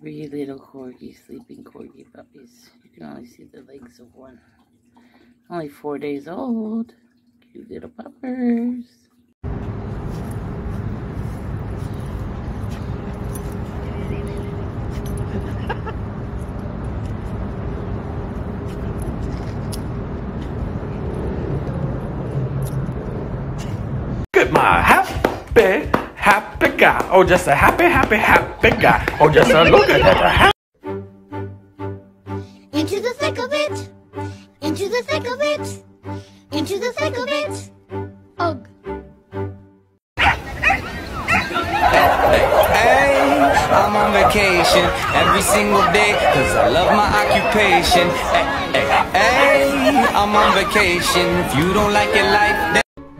Three little corgis, sleeping corgi puppies. You can only see the legs of one. Only 4 days old. Cute little puppers. Look at my happy guy. Oh, just a happy guy. Oh, just a look at that. Into the thick of it. Into the thick of it. Into the thick of it. Ugh. Hey, I'm on vacation every single day, cause I love my occupation. Hey, I'm on vacation. If you don't like your life, then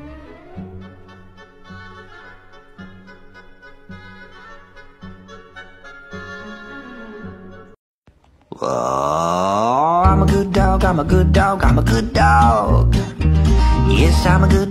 oh, I'm a good dog, I'm a good dog, I'm a good dog. Yes, I'm a good dog.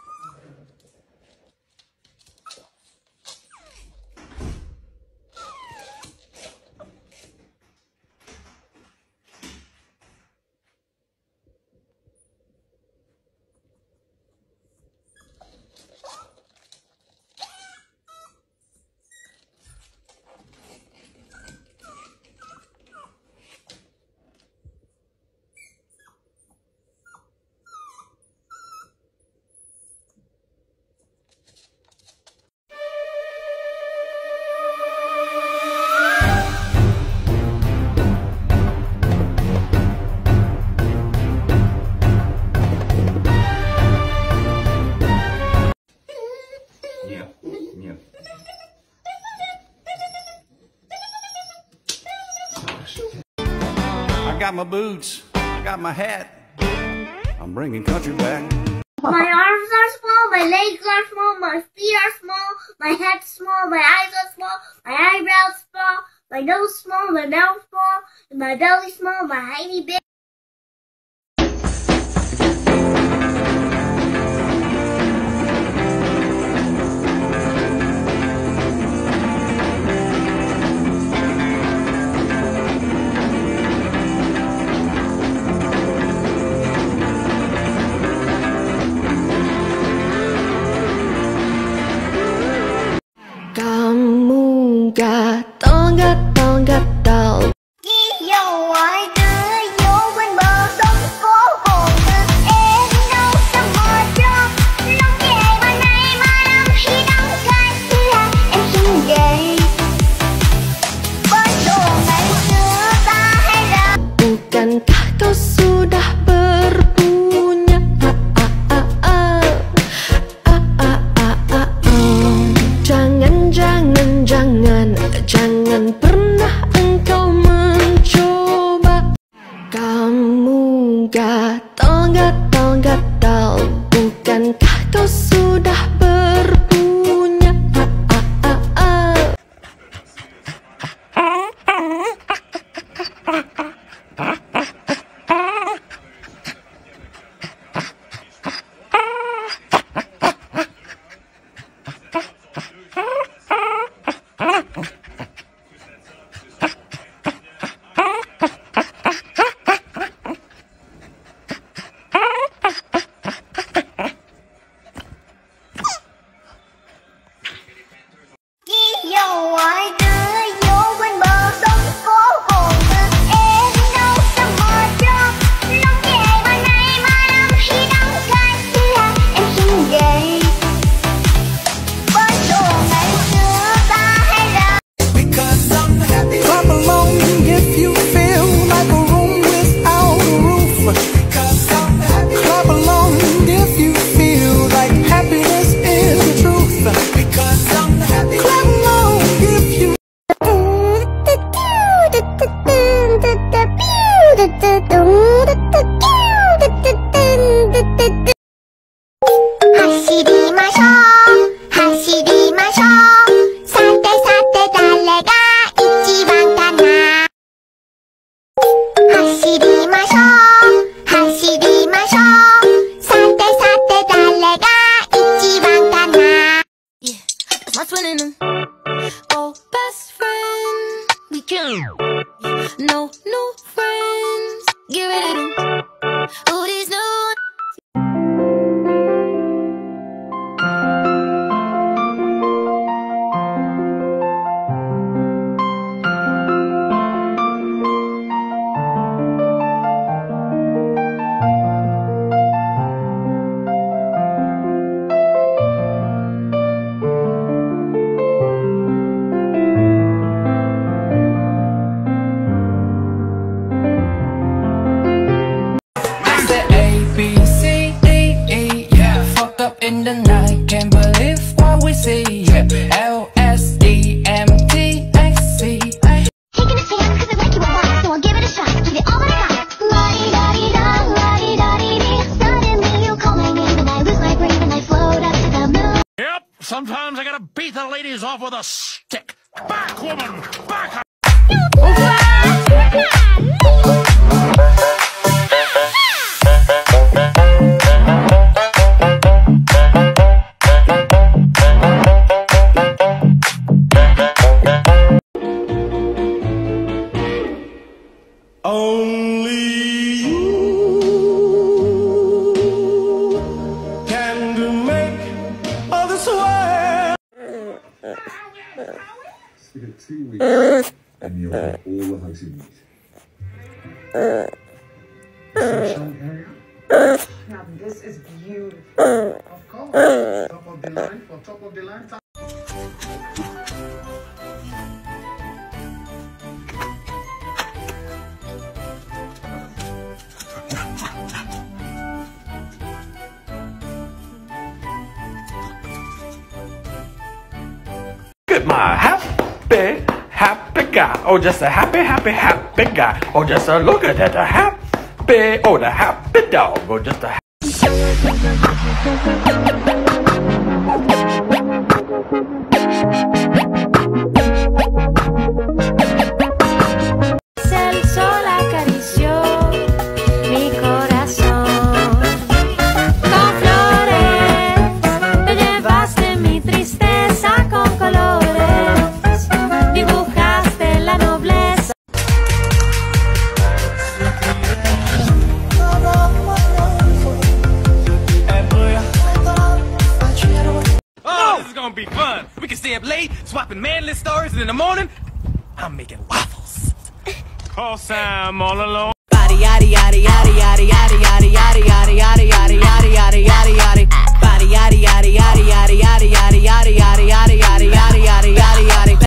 I got my boots, I got my hat, I'm bringing country back. My arms are small, my legs are small, my feet are small, my head's small, my eyes are small, my eyebrows small, my nose small, my mouth small, and my belly small, my tiny bit. Kamu gatal. Dyêu ơi tươi vô bên bờ sông phố hồn từ em đâu sao mơ cho lòng về ban nay mà năm khi đắng cay là em xin về bên đồ ngày xưa ta hay là Bukankah kau sudah berpunya Jangan pernah engkau mencoba. Kamu gatal. Bukankah kau sudah berpunya Oh, best friend, we No new friends. Get ready to. Oh, these new. In the night, can't believe what we see. Yeah. LSDMTXC. Taking a chance, cause I like you a lot, so I'll give it a shot. Give it all that I got. La-di-da-di-da, la-di-da-di-dee. Suddenly you call my name and I lose my brain and I float up to the moon. Yep, sometimes I gotta beat the ladies off with a stick. Back, woman! Back! Only you can make all this world. Stick it 2 weeks and you'll have all the hugs you need. Sunshine area? Now this is beautiful. Of course. Top of the line, for top of the line. Look at my happy, happy guy. Oh, just a happy, happy, happy guy. Oh, just a look at that, a happy, oh, the happy dog. Oh, just a El sol acarició mi corazón con flores, te llevaste mi tristeza con colores, dibujaste la nobleza. Oh, this is gonna be fun. We can stay up late, swapping manless stories, and in the morning, I'm making waffles. call Sam all alone. Body yaddy yaddy yaddy yaddy yaddy yaddy yaddy yaddy yaddy yaddy yaddy yaddy yaddy yaddy. Body yaddy yaddy yaddy yaddy yaddy yaddy yaddy yaddy yaddy yaddy yaddy yaddy yaddy yaddy.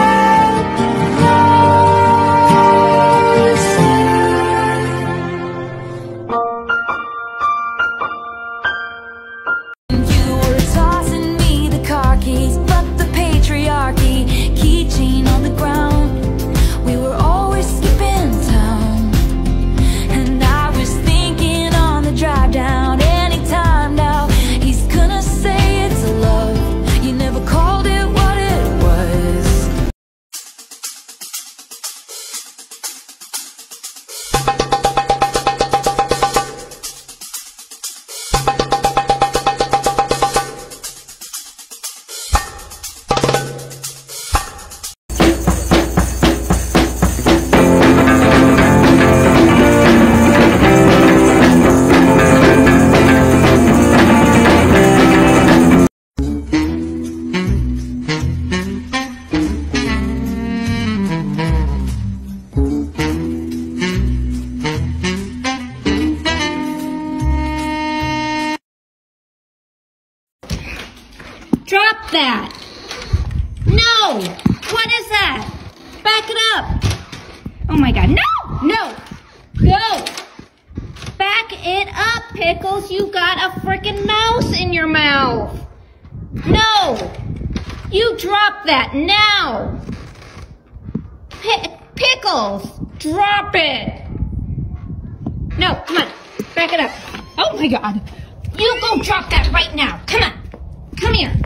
You were tossing me the car keys, but the patriarchy, keychain on the ground. We were always skipping town, and I was thinking on the drive down. Anytime now, he's gonna say it's love. You never called it what it was. Drop that! No! What is that? Back it up! Oh my god, no! No! Go! Back it up, Pickles! You got a freaking mouse in your mouth! No! You drop that now! Pickles! Drop it! No, come on. Back it up. Oh my god. You go drop that right now. Come on. Come here.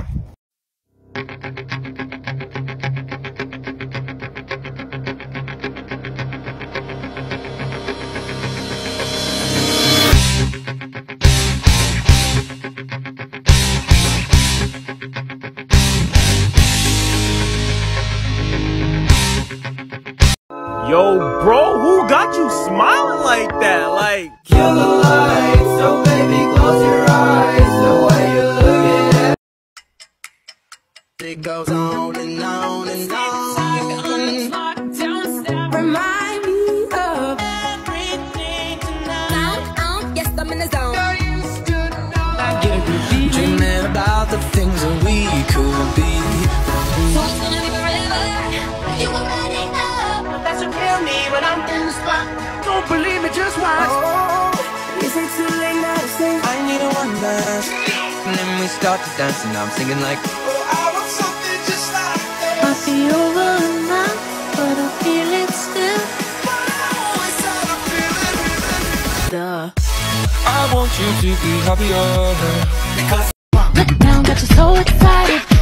Yo, bro, who got you smiling like that? Like, kill the lights, so baby, close your eyes. The way you look at it. It goes on and on and on. Remind me of everything tonight. Yes, I'm in the zone. Dreaming about the things that we could be. So it's gonna be forever. You already know. That's what kill me when I'm in the spot. don't believe me, just watch. Oh, is it too late now to say I need a one dance? And then we start to dance, and I'm singing like, oh, I want something just like that. might be over now, but I feel it still. Duh. I want you to be happier. Look now, got you so excited.